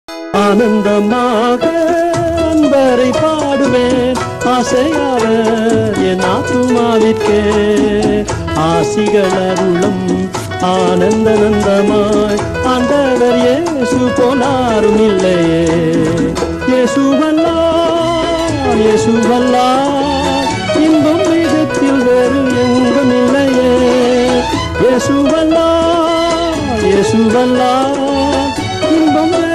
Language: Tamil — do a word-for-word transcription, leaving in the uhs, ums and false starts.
ஆனந்தமாக அன்பரை பாடுவேன் ஆசையாவர் என் ஆத்துமாவிற்கே ஆசிகள் அருளும் ஆனந்த நந்தமாய் ஆண்டவர் இயேசு போனாரும் இல்லையே இயேசுவல்லார் இயேசுவல்லார் இன்பம் மிகத்தில் வேறு எங்கும் இல்லையே இயேசுவல்லார் இயேசுவல்லார் இன்பம்